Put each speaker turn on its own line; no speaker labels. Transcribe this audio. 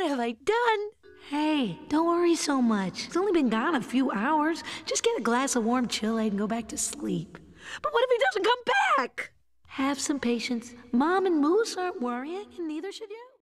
What have I done? Hey, don't worry so much. It's only been gone a few hours. Just get a glass of warm Chilade and go back to sleep. But what if he doesn't come back? Have some patience. Mom and Moose aren't worrying, and neither should you.